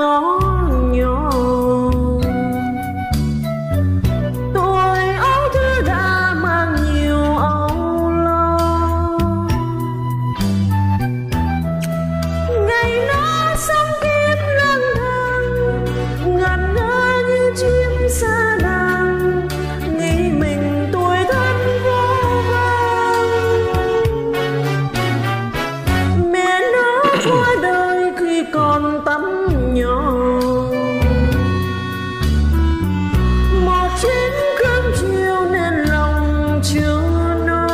ngõ nhỏ. Tuổi ấu thơ đã mang nhiều âu lo, ngày nó sống kiếp lang thang, ngẩn ngơ như chim sa đàn, nghĩ mình tuổi thân vô vàn. Mẹ nó qua đời khi còn tắm nhỏ, một chén cơm chiều nên lòng chưa no.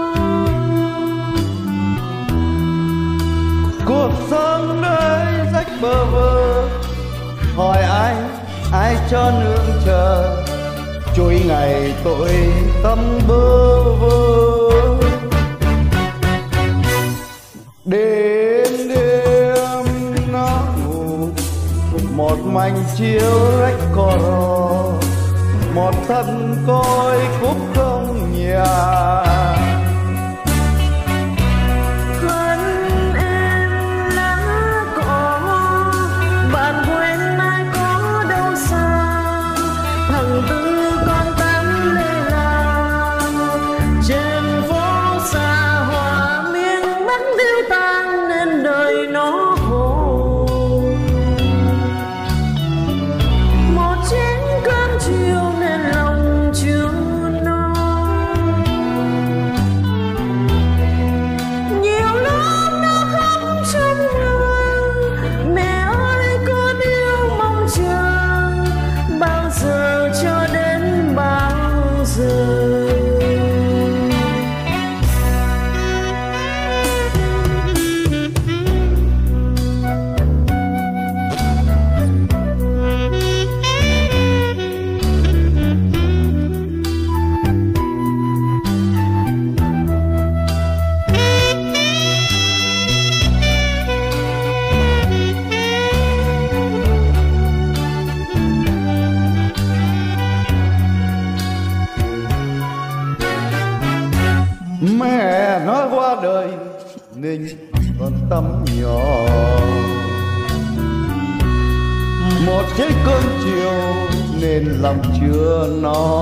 Cuộc sống nơi rách bơ vơ, hỏi ai cho nương chờ, trôi ngày tội tâm bơ vơ. Đêm nó ngủ một mảnh chiếu rách cò rò, một thân côi cúc không nhà. Khấn em lá cỏ, bạn quên ai có đâu xa, thằng Tư con tắm lê la, trên phố xa hoa miên mắt tiêu tan nên đời nó khổ. Một chén cơm chiều nên lòng chưa no. Nhiều lúc nó khóc trong mơ, mẹ ơi con yêu mong chờ, bao giờ cho đến bao giờ. Mẹ nói qua đời nên con tắm nhỏ, một chiếc cơm chiều nên lòng chưa no.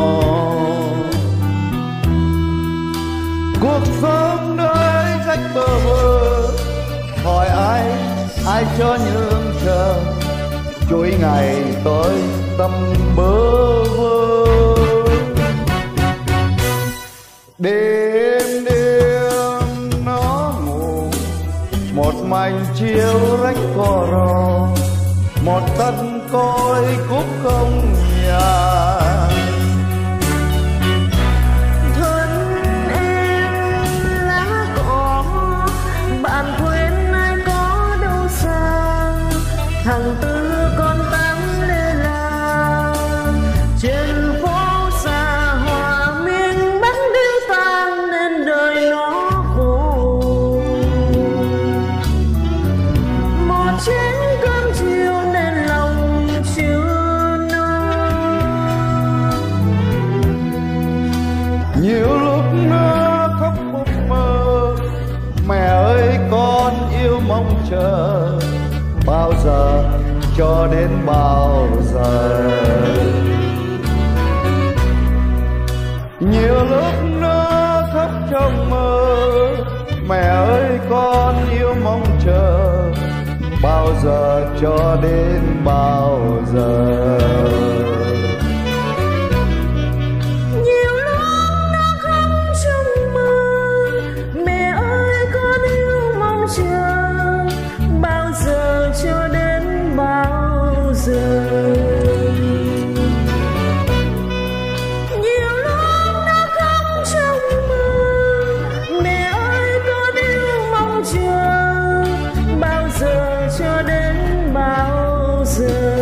Cuộc sống nơi rách bơ vơ, hỏi ai cho nhường chờ, trôi ngày tôi tâm bơ vơ. Đêm nó ngủ một mảnh chiếu rách cò rò, một thân côi cúc không nhà. Thân em lá cỏ, bạn quên ai có đâu xa, thằng Tư con tắm lê la, trên phố xa hoa miên bắt điêu tan nên đời nó khổ. Một chén cơm chiều nên lòng chưa no. Nhiều lúc nó khóc mộng mơ, mẹ ơi con yêu mong chờ, bao giờ cho đến bao giờ. Nhiều lúc nó khóc trong mơ, mẹ ơi con yêu mong chờ, bao giờ cho đến bao giờ. Nhiều lúc nó khóc trong mơ, mẹ ơi con yêu mong chờ, bao giờ cho đến bao giờ. Nhiều lúc nó khóc trong mơ, mẹ ơi con yêu mong chờ, bao giờ cho đến bao giờ.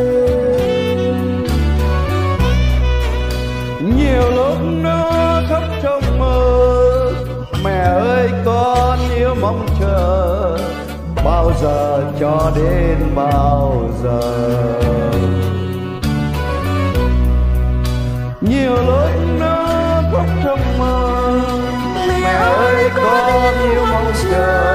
Nhiều lúc nó khóc trong mơ, mẹ ơi con yêu mong chờ, bao giờ cho đến bao giờ. Nhiều lúc nó khóc trong mơ, mẹ ơi con yêu mong chờ,